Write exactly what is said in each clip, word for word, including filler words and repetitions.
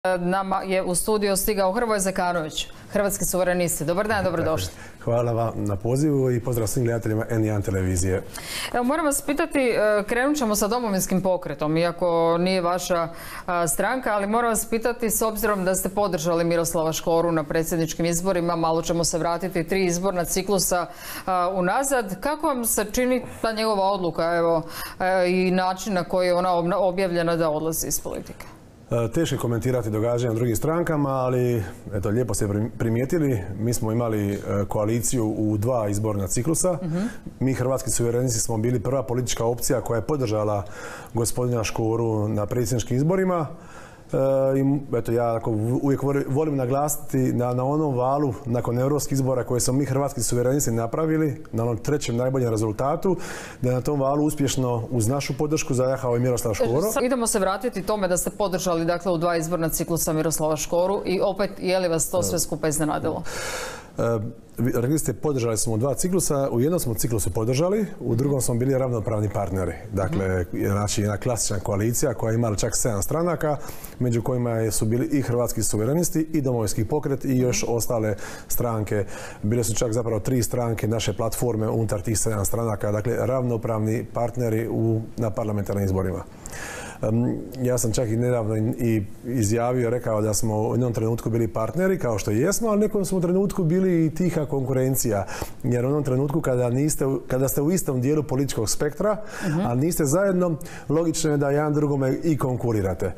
Nama je u studiju stigao Hrvoje Zekanović, Hrvatski suverenisti. Dobar dan, dobrodošli. Hvala vam na pozivu i pozdrav svim gledateljima N jedan televizije. Evo, moram vas pitati, krenut ćemo sa Domovinskim pokretom, iako nije vaša stranka, ali moram vas pitati, s obzirom da ste podržali Miroslava Škoru na predsjedničkim izborima, malo ćemo se vratiti tri izborna ciklusa unazad. Kako vam se čini ta njegova odluka, evo, i način na koji je ona objavljena da odlazi iz politike? Teško je komentirati događanja u drugim strankama, ali eto, lijepo ste primijetili, mi smo imali koaliciju u dva izborna ciklusa. Uh-huh. Mi, Hrvatski suverenisti, smo bili prva politička opcija koja je podržala gospodina Škoru na predsjedničkim izborima. E, i, eto, ja ako uvijek volim naglasiti na, na onom valu nakon europskih izbora koje smo mi, Hrvatski suverenisti, napravili, na onom trećem najboljem rezultatu, da je na tom valu uspješno uz našu podršku zajahao i Miroslav Škoro. Idemo se vratiti tome da ste podržali, dakle, u dva izborna ciklusa Miroslava Škoru i opet, je li vas to sve skupa iznenadilo? Rekli ste, podržali smo dva ciklusa, u jednom smo ciklusu podržali, u drugom smo bili ravnopravni partneri. Dakle, znači jedna klasična koalicija koja je imala čak sedam stranaka, među kojima su bili i Hrvatski suverenisti i Domovinski pokret i još ostale stranke. Bile su čak zapravo tri stranke naše platforme unutar tih sedam stranaka, dakle ravnopravni partneri u, na parlamentarnim izborima. Ja sam čak i nedavno i izjavio, rekao da smo u jednom trenutku bili partneri, kao što i jesmo, ali u nekom smo trenutku bili i tiha konkurencija. Jer u onom trenutku kada, niste, kada ste u istom dijelu političkog spektra, uh-huh. ali niste zajedno, logično je da jedan drugome i konkurirate.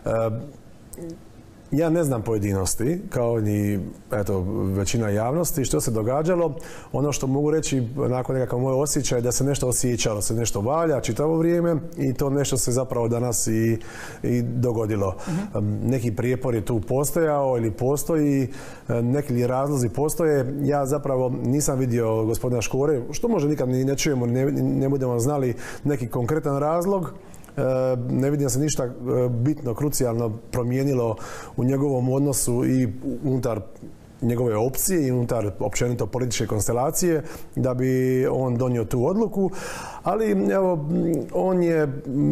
Ja ne znam pojedinosti, kao ni eto, većina javnosti, što se događalo. Ono što mogu reći, nakon nekakav moj osjećaj, da se nešto osjećalo, se nešto valja čitavo vrijeme i to nešto se zapravo danas i, i dogodilo. Uh-huh. Neki prijepor je tu postojao ili postoji, neki razlozi postoje. Ja zapravo nisam vidio gospodina Škore, što možda nikad ni ne čujemo, ne, ne budemo znali neki konkretan razlog. Ne vidim da se ništa bitno, krucijalno promijenilo u njegovom odnosu i unutar njegove opcije i unutar općenito političke konstelacije da bi on donio tu odluku. Ali evo, on je,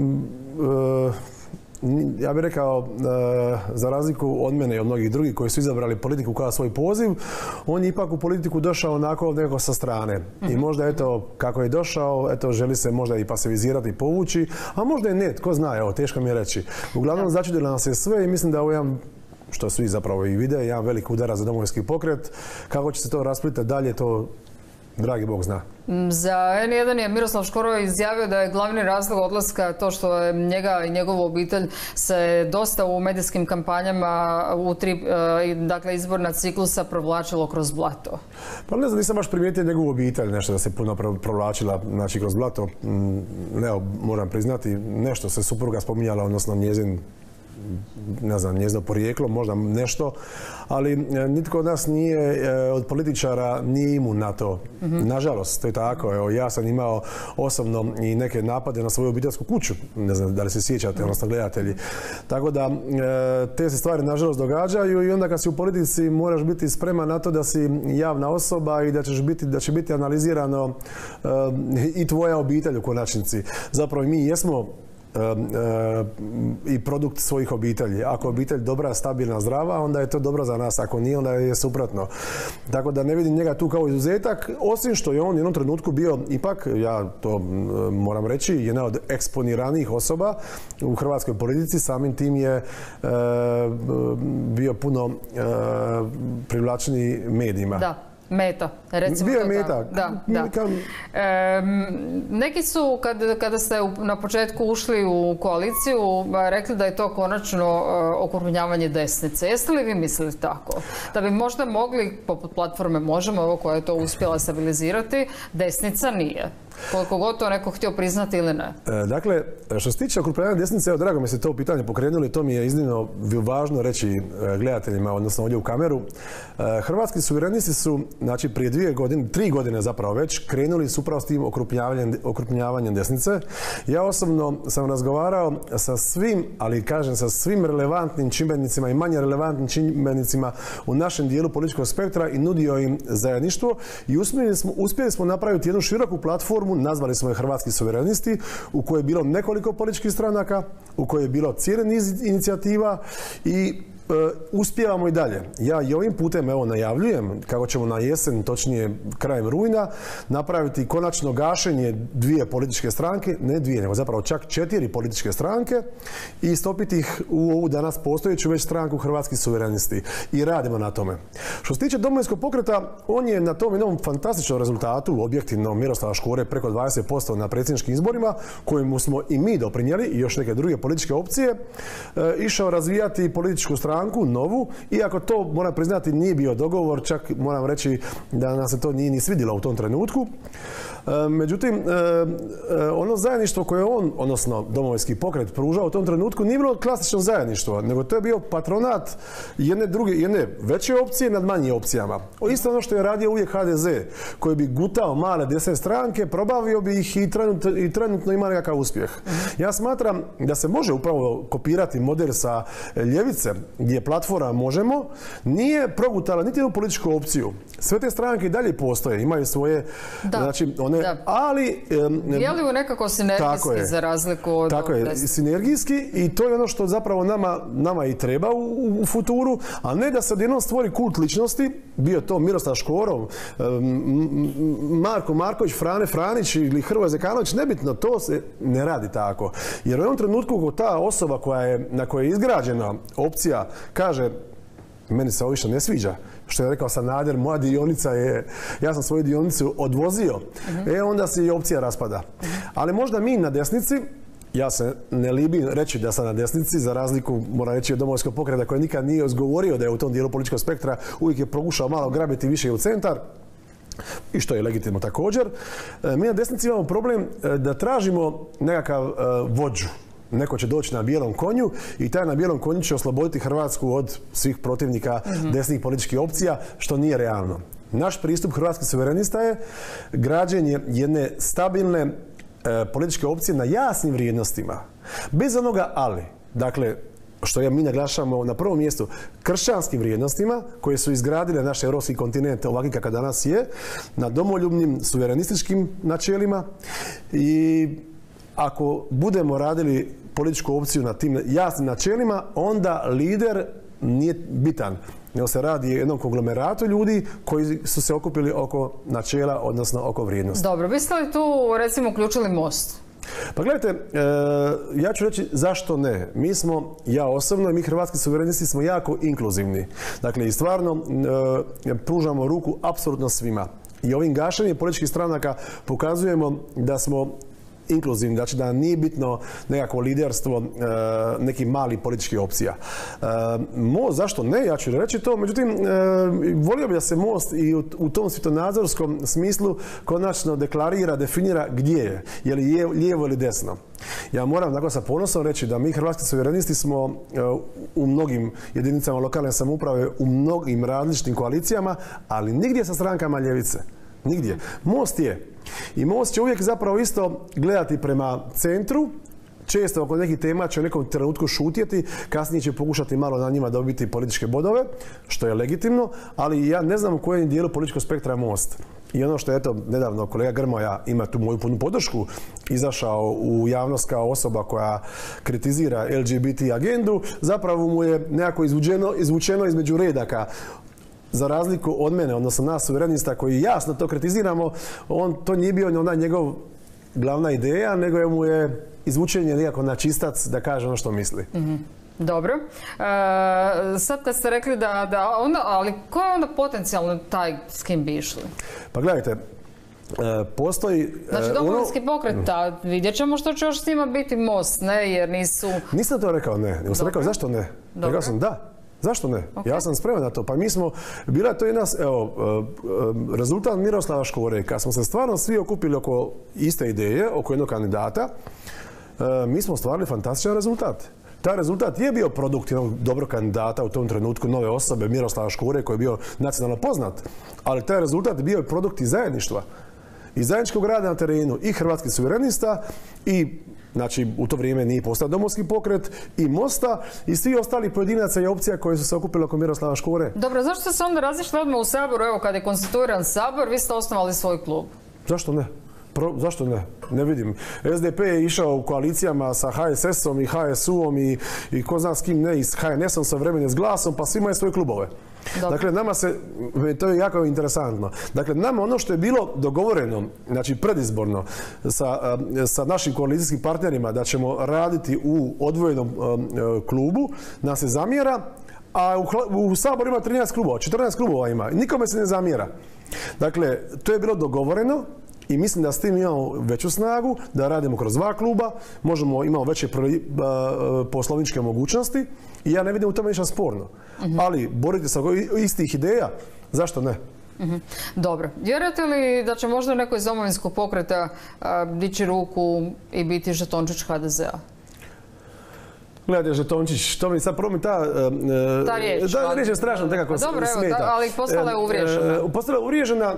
ja bih rekao, za razliku od mene i od mnogih drugih koji su izabrali politiku kao svoj poziv, on je ipak u politiku došao onako nekako sa strane. I možda, eto, kako je došao, eto, želi se možda i pasivizirati i povući, a možda i ne, tko zna, evo, teško mi je reći. Uglavnom, začudilo nas je sve i mislim da je ovo jedan, što svi zapravo i vide, jedan velik udarac za Domovinski pokret. Kako će se to rasplitati dalje, to dragi Bog zna. Za N jedan je Miroslav Škoro izjavio da je glavni razlog odlaska to što je njega i njegovu obitelj se dosta u medijskim kampanjama u tri dakle, izborna ciklusa provlačilo kroz blato. Pa ne znam, nisam baš primijetio njegovu obitelj, nešto da se puno provlačila, znači, kroz blato. Ne, moram priznati, nešto se supruga spominjala, odnosno njezin, ne znam, njezino porijeklo, možda nešto, ali nitko od nas nije, od političara, nije imun na to. Mm-hmm. Nažalost, to je tako. Evo, ja sam imao osobno i neke napade na svoju obiteljsku kuću, ne znam da li se sjećate, mm-hmm. odnosno gledatelji. Tako da, te se stvari nažalost događaju i onda kad si u politici moraš biti spreman na to da si javna osoba i da, ćeš biti, da će biti analizirano uh, i tvoja obitelj u konačnici. Zapravo mi jesmo i produkt svojih obitelji. Ako je obitelj dobra, stabilna, zdrava, onda je to dobro za nas. Ako nije, onda je suprotno. Tako da ne vidim njega tu kao izuzetak, osim što je on u jednom trenutku bio ipak, ja to moram reći, jedna od eksponiranijih osoba u hrvatskoj politici, samim tim je e, bio puno e, privlačniji medijima. Da. Meta, recimo. Bio je meta. Da, da. E, neki su, kad, kada ste na početku ušli u koaliciju, rekli da je to konačno okrupnjavanje desnice. Jeste li vi mislili tako? Da bi možda mogli, poput platforme Možemo, ovo koja je to uspjela stabilizirati, desnica nije. Koliko god to neko htio priznati ili ne? E, dakle, što se tiče okrupnjavanja desnice, evo, drago mi se to pitanje pokrenuli, to mi je iznimno važno reći gledateljima, odnosno ovdje u kameru. E, Hrvatski suverenisti su, znači, prije dvije godine, tri godine zapravo već, krenuli su upravo s tim okrupnjavanjem, okrupnjavanjem desnice. Ja osobno sam razgovarao sa svim, ali kažem sa svim relevantnim čimbenicima i manje relevantnim čimbenicima u našem dijelu političkog spektra i nudio im zajedništvo i uspjeli smo, uspjeli smo napraviti jednu široku platformu, nazvali smo je Hrvatski suverenisti, u kojoj je bilo nekoliko političkih stranaka, u kojoj je bilo cijeli niz inicijativa i uspijevamo i dalje. Ja i ovim putem evo najavljujem kako ćemo na jesen, točnije krajem rujna, napraviti konačno gašenje dvije političke stranke, ne dvije, nego zapravo čak četiri političke stranke i stopiti ih u ovu danas postojeću već stranku Hrvatski suverenisti. I radimo na tome. Što se tiče Domovinskog pokreta, on je na tom jednom fantastičnom rezultatu, objektivno Miroslava Škore preko dvadeset posto na predsjedničkim izborima, kojemu smo i mi doprinijeli i još neke druge političke opcije, e, išao razvijati političku stranku, novu, iako to, moram priznati, nije bio dogovor, čak moram reći da nam se to nije ni svidjelo u tom trenutku. E, međutim, e, e, ono zajedništvo koje on, odnosno Domovinski pokret, pružao u tom trenutku nije bilo klasično zajedništvo, nego to je bio patronat jedne druge, jedne veće opcije nad manjim opcijama. O isto ono što je radio uvijek H D Z, koji bi gutao male desne stranke, probavio bi ih i trenutno, i trenutno ima nekakav uspjeh. Ja smatram da se može upravo kopirati model sa ljevice, gdje platforma Možemo nije progutala niti jednu političku opciju. Sve te stranke i dalje postoje, imaju svoje, da, znači one, da. ali... Djeluju nekako sinergijski za razliku od... Tako je, sinergijski i to je ono što zapravo nama, nama i treba u, u futuru, a ne da se odjednom stvori kult ličnosti, bio to Miroslav Škoro, Marko Marković, Frane Franić ili Hrvoje Zekanović, nebitno, to se ne radi tako. Jer u jednom trenutku ko ta osoba koja je, na kojoj je izgrađena opcija kaže meni se ovo više ne sviđa, što je rekao Sanader, moja dionica je, ja sam svoju dionicu odvozio, uh-huh. e onda se i opcija raspada. Uh-huh. Ali možda mi na desnici, ja se ne libim reći da sam na desnici, za razliku, moram reći, od Domovinskog pokreta koji nikad nije izgovorio da je u tom dijelu političkog spektra, uvijek je pokušao malo grabiti više u centar, i što je legitimno također. Mi na desnici imamo problem da tražimo nekakav vođu. Neko će doći na bijelom konju i taj na bijelom konju će osloboditi Hrvatsku od svih protivnika mm-hmm. desnih političkih opcija, što nije realno. Naš pristup Hrvatskih suverenista je građenje jedne stabilne e, političke opcije na jasnim vrijednostima. Bez onoga ali. Dakle, što je mi naglašamo na prvom mjestu, kršćanskim vrijednostima koje su izgradile naš europski kontinent ovakvi kakav danas je, na domoljubnim suverenističkim načelima i ako budemo radili političku opciju na tim jasnim načelima, onda lider nije bitan. Nego se radi o jednom konglomeratu ljudi koji su se okupili oko načela, odnosno oko vrijednosti. Dobro, biste li tu recimo uključili Most? Pa gledajte, e, ja ću reći zašto ne. Mi smo, ja osobno i mi Hrvatski suverenisti smo jako inkluzivni. Dakle, i stvarno e, pružamo ruku apsolutno svima. I ovim gašenjem političkih stranaka pokazujemo da smo inkluzivni, znači da nije bitno nekako liderstvo e, nekih malih političkih opcija. E, Most, zašto ne? Ja ću reći to, međutim, e, volio bi da se Most i u, u tom svjetonazorskom smislu konačno deklarira, definira gdje je, je li je, lijevo ili desno. Ja moram dakle sa ponosom reći da mi Hrvatski suverenisti smo e, u mnogim jedinicama lokalne samouprave, u mnogim različitim koalicijama, ali nigdje sa strankama ljevice. Nigdje. Most je. I Most će uvijek zapravo isto gledati prema centru, često oko nekih tema će u nekom trenutku šutjeti, kasnije će pokušati malo na njima dobiti političke bodove, što je legitimno, ali ja ne znam u kojem dijelu političkog spektra je Most. I ono što je, eto, nedavno kolega Grmoja ima tu moju punu podršku, izašao u javnost kao osoba koja kritizira L G B T agendu, zapravo mu je nekako izvučeno, izvučeno između redaka. Za razliku od mene, odnosno nas suverenista koji jasno to kritiziramo, on to nije bio onaj njegov glavna ideja, nego je mu je izvučenje nekako na čistac da kaže ono što misli. Mm-hmm. Dobro. E, sad kad ste rekli da, da onda, ali ko je onda potencijalno taj s kim bi išli? Pa gledajte, E, postoji... Znači, Domovinski e, pokret, ta, vidjet ćemo što će još s njima biti Most, ne, jer nisu... Nisam to rekao ne, nego sam rekao zašto ne. Dobro. Rekao sam da. Zašto ne? Okay. Ja sam spreman na to. Pa mi smo, bila je to jedna, evo, rezultat Miroslava Škore, kad smo se stvarno svi okupili oko iste ideje, oko jednog kandidata, mi smo stvarili fantastičan rezultat. Taj rezultat je bio produkt jednog dobrog kandidata u tom trenutku, nove osobe, Miroslava Škore, koji je bio nacionalno poznat, ali taj rezultat bio je produkt i zajedništva. I zajedničkog rada na terenu i Hrvatskih suverenista i, znači, u to vrijeme nije postao Domovinski pokret, i Mosta i svi ostali pojedinaca i opcija koje su se okupili oko Miroslava Škore. Dobro, zašto ste se onda razišli odmah u Saboru? Evo, kad je konstituiran Sabor, vi ste osnovali svoj klub. Zašto ne? Pro, zašto ne? Ne vidim. S D P je išao u koalicijama sa H S S-om i H S U-om i, i ko zna s kim ne, i s H N S-om sa vremena s Glasom, pa svi imaju svoje klubove. Dobro. Dakle, nama se, to je jako interesantno, dakle, nama ono što je bilo dogovoreno, znači predizborno, sa, sa našim koalicijskim partnerima da ćemo raditi u odvojenom um, klubu, nam se zamjera, a u, u Saboru ima trinaest klubova, četrnaest klubova ima, nikome se ne zamjera. Dakle, to je bilo dogovoreno i mislim da s tim imamo veću snagu, da radimo kroz dva kluba, možemo, imamo veće poslovničke mogućnosti i ja ne vidim u tome ništa sporno. Uh-huh. Ali boriti se oko istih ideja, zašto ne? Uh-huh. Dobro. Vjerujete li da će možda neko iz Domovinskog pokreta a, dići ruku i biti žetončić H D Z-a? Gledajte, žetončić, to mi sad prvo mi ta... Uh, ta riječ. Da, riječ je strašno nekako smeta. Dobro, evo, ta, ali postala je uvriježena. Uh, postala je uvriježena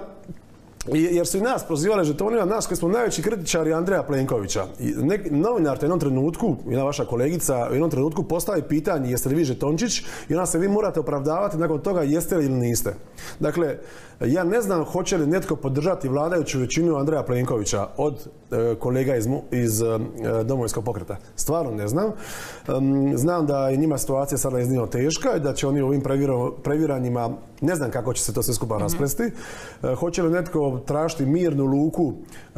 jer su i nas prozivali žetonima, nas koji smo najveći kritičari Andreja Plenkovića. Nek, novinar te u jednom trenutku, jedna vaša kolegica, u jednom trenutku postavi pitanje jeste li vi žetončić i onda se vi morate opravdavati nakon toga jeste li ili niste. Dakle, ja ne znam hoće li netko podržati vladajuću većinu Andreja Plenkovića od e, kolega iz, iz e, Domovinskog pokreta. Stvarno ne znam. Um, znam da je njima situacija sada iznimno teška i da će oni u ovim previranjima, ne znam kako će se to sve skupa mm-hmm. rasplesti. E, hoće li netko tražiti mirnu luku e,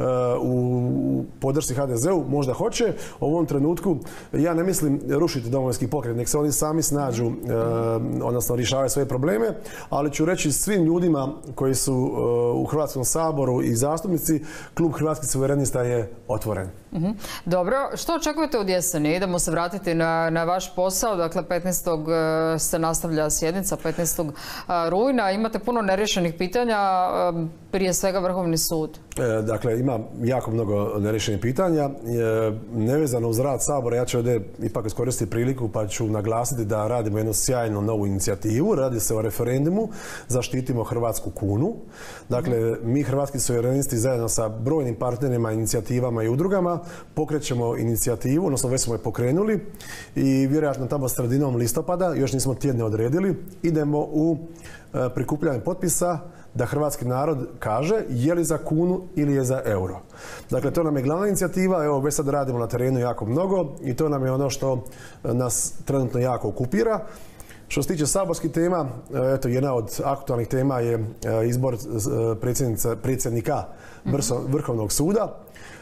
u podršci H D Z-u? Možda hoće. U ovom trenutku ja ne mislim rušiti Domovinski pokret, nek se oni sami snađu, e, odnosno rješavaju svoje probleme, ali ću reći svim ljudima koji su uh, u Hrvatskom saboru i zastupnici, klub Hrvatskih suverenista je otvoren. Uh-huh. Dobro, što očekujete od jeseni? Idemo se vratiti na, na vaš posao, dakle petnaestog se nastavlja sjednica, petnaestog rujna, imate puno neriješenih pitanja, prije svega Vrhovni sud. E, dakle, ima jako mnogo neriješenih pitanja, e, nevezano uz rad Sabora, ja ću ovdje ipak iskoristiti priliku pa ću naglasiti da radimo jednu sjajnu novu inicijativu, radi se o referendumu, zaštitimo hrvatsku kunu. Dakle, mi Hrvatski suverenisti zajedno sa brojnim partnerima, inicijativama i udrugama pokrećemo inicijativu, odnosno već smo je pokrenuli i vjerojatno tamo sredinom listopada, još nismo tjedne odredili, idemo u e, prikupljanje potpisa da hrvatski narod kaže je li za kunu ili je za euro. Dakle, to nam je glavna inicijativa, evo već sad radimo na terenu jako mnogo i to nam je ono što nas trenutno jako okupira. Što se tiče saborskih tema, eto, jedna od aktualnih tema je izbor predsjednika Vrhovnog suda.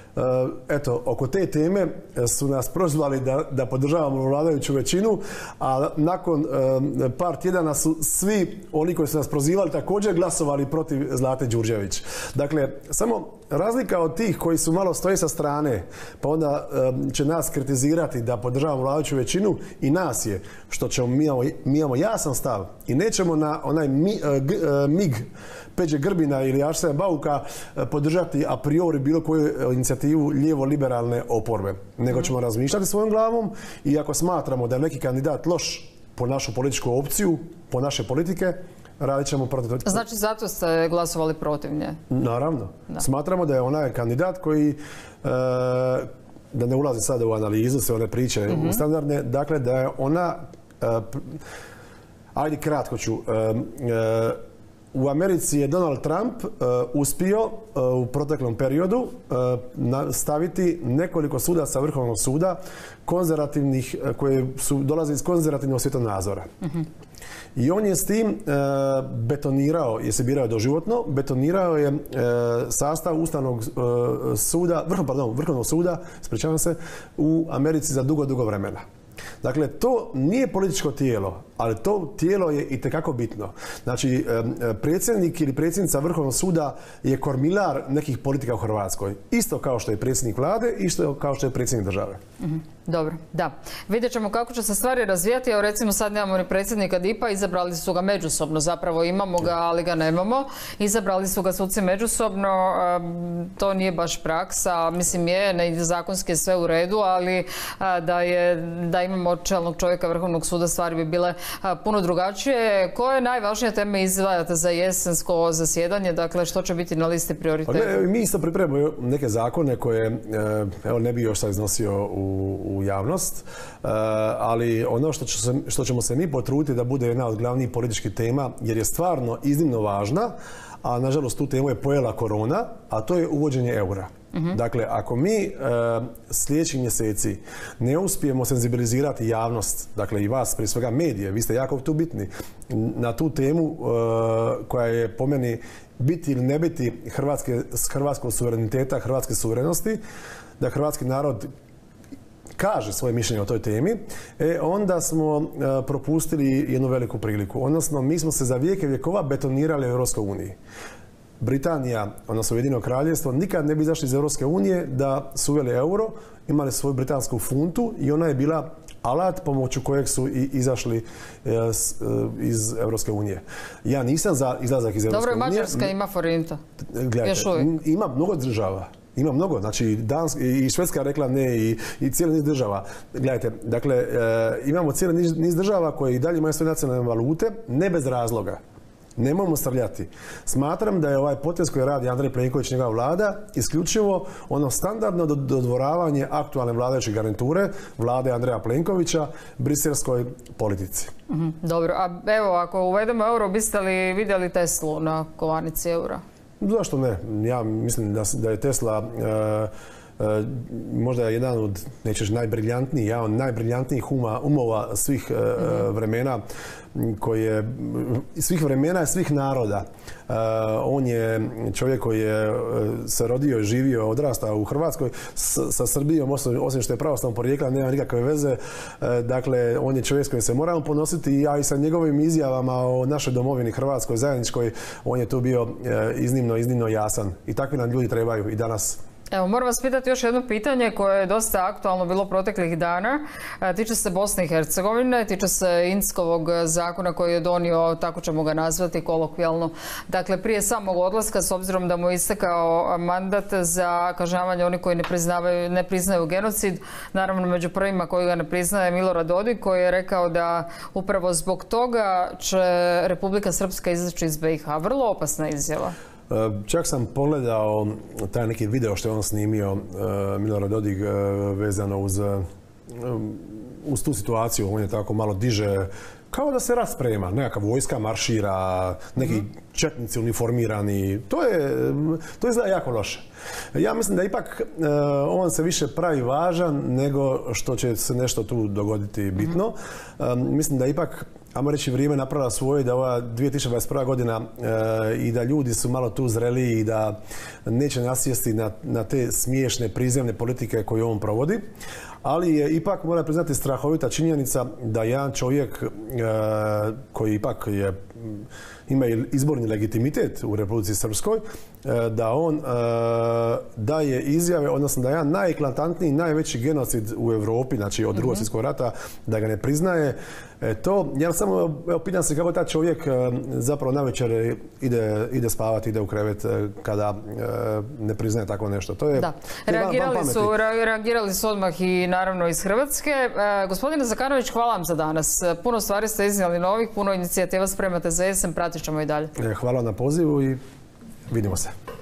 Eto, oko te teme su nas prozvali da, da podržavamo vladajuću većinu, a nakon e, par tjedana su svi oni koji su nas prozivali također glasovali protiv Zlate Đurđević. Dakle, samo razlika od tih koji su malo stoje sa strane, pa onda e, će nas kritizirati da podržavamo vladajuću većinu i nas je, što ćemo, mi imamo, mi imamo jasan stav i nećemo na onaj mi, e, g, e, mig Peđe Grbina ili Arsena Bauka podržati a priori bilo koju inicijativu lijevo-liberalne oporbe. Nego ćemo razmišljati svojom glavom i ako smatramo da je neki kandidat loš po našu političku opciju, po naše politike, radit ćemo protiv toga. Znači zato ste glasovali protiv nje? Naravno. Da. Smatramo da je onaj kandidat koji, e, da ne ulazi sada u analizu, sve one priče mm-hmm. standardne, dakle da je ona, e, ajde kratko ću, e, e, u Americi je Donald Trump uh, uspio uh, u proteklom periodu uh, staviti nekoliko sudaca Vrhovnog suda konzervativnih, uh, koje su dolaze iz konzervativnog svjetonazora. Mm-hmm. I on je s tim uh, betonirao, je se birao doživotno, betonirao je uh, sastav Ustavnog uh, suda, vrh, pardon, Vrhovnog suda, ispričavam se, u Americi za dugo, dugo vremena. Dakle, to nije političko tijelo, ali to tijelo je itekako bitno. Znači, predsjednik ili predsjednica Vrhovnog suda je kormilar nekih politika u Hrvatskoj. Isto kao što je predsjednik vlade, isto kao što je predsjednik države. Mm-hmm. Dobro, da. Vidjet ćemo kako će se stvari razvijati. Evo recimo sad nemamo ni predsjednika D I P-a, izabrali su ga međusobno. Zapravo imamo ga, ali ga nemamo. Izabrali su ga suci međusobno. To nije baš praksa. Mislim je, ne, zakonski je sve u redu, ali da, je, da imamo čelnog čovjeka Vrhovnog suda stvari bi bile puno drugačije. Koje najvažnije teme izdvajate za jesensko zasjedanje? Dakle, što će biti na listi prioriteta? Pa, mi isto pripremamo neke zakone koje, evo, ne bi još sad iznosio u, u javnost, ali ono što, će se, što ćemo se mi potruditi da bude jedna od glavnih političkih tema, jer je stvarno iznimno važna, a nažalost tu temu je pojela korona, a to je uvođenje eura. Uh-huh. Dakle, ako mi uh, sljedećih mjeseci ne uspijemo senzibilizirati javnost, dakle i vas, prije svega medije, vi ste jako tu bitni, na tu temu uh, koja je po meni biti ili ne biti hrvatske, hrvatskog suvereniteta, hrvatske suverenosti, da hrvatski narod kaže svoje mišljenje o toj temi, e, onda smo uh, propustili jednu veliku priliku. Odnosno, mi smo se za vijeke vjekova betonirali u Europskoj uniji. Britanija, odnosno Ujedinjeno kraljevstvo, nikad ne bi izašli iz Europske unije da su uveli euro, imali svoju britansku funtu i ona je bila alat pomoću kojeg su i izašli iz Europske unije. Ja nisam za izlazak iz Europske unije. Dobro, Mađarska ima forinta. Gledajte, ima mnogo država. Ima mnogo, znači Dansk, i Švedska rekla ne i, i cijeli niz država. Gledajte, dakle, e, imamo cijeli niz, niz država koje i dalje imaju svoje nacionalne valute, ne bez razloga. Nemojmo srljati. Smatram da je ovaj potez koji radi Andrej Plenković i njegova vlada isključivo ono standardno dodvoravanje aktualne vladajuće garniture, vlade Andreja Plenkovića, briselskoj politici. Mm-hmm. Dobro, a evo, ako uvedemo euro, biste li vidjeli Teslu na kovanici eura? Zašto ne? Ja mislim da, da je Tesla e, e, možda je jedan od, nećeš najbriljantnijih, jedan od najbriljantnijih uma, umova svih e, mm-hmm. vremena, koje, svih vremena i svih naroda. E, on je čovjek koji je se rodio, živio, odrastao u Hrvatskoj s, sa Srbijom, osim što je pravoslavnog porijekla, nema nikakve veze. E, dakle, on je čovjek s kojim se moramo ponositi, a i sa njegovim izjavama o našoj domovini Hrvatskoj zajedničkoj, on je tu bio e, iznimno, iznimno jasan. I takvi nam ljudi trebaju i danas. Evo, moram vas pitati još jedno pitanje koje je dosta aktualno bilo proteklih dana. E, tiče se Bosne i Hercegovine, tiče se Inckovog zakona koji je donio, tako ćemo ga nazvati kolokvijalno. Dakle, prije samog odlaska, s obzirom da mu je istekao mandat za kažnjavanje onih koji ne priznaju, ne priznaju genocid, naravno među prvima koji ga ne priznaje Milorad Dodik, koji je rekao da upravo zbog toga će Republika Srpska izaći iz B i H. Vrlo opasna izjava. Čak sam pogledao taj neki video što je on snimio, uh, Milorad Dodik, uh, vezano uz, uh, uz tu situaciju. On je tako malo diže, kao da se rasprema, nekakva vojska maršira, neki mm-hmm. četnici uniformirani. To je, to izgleda jako loše. Ja mislim da ipak uh, on se više pravi važan nego što će se nešto tu dogoditi bitno. Mm-hmm. Um, mislim da ipak, ajmo reći, vrijeme napravila svoje, da ova dvije tisuće dvadeset prva godina e, i da ljudi su malo tu zreliji i da neće nasjesti na, na te smiješne prizemne politike koje on provodi. Ali je ipak, mora priznati, strahovita činjenica da jedan čovjek e, koji ipak je, ima izborni legitimitet u Republici Srpskoj, e, da on e, daje izjave, odnosno da je jedan najeklatantniji, najveći genocid u Europi, znači od drugog svjetskog rata, da ga ne priznaje. E, to, ja samo evo, pitam se kako taj čovjek e, zapravo navečer ide, ide spavati, ide u krevet e, kada e, ne priznaje tako nešto. To je, da. Reagirali, van, van su, reagirali su odmah i naravno iz Hrvatske. E, gospodine Zakanović, hvala vam za danas. Puno stvari ste iznijeli novih, puno inicijativa spremate za jesen, pratit ćemo i dalje. E, hvala na pozivu i vidimo se.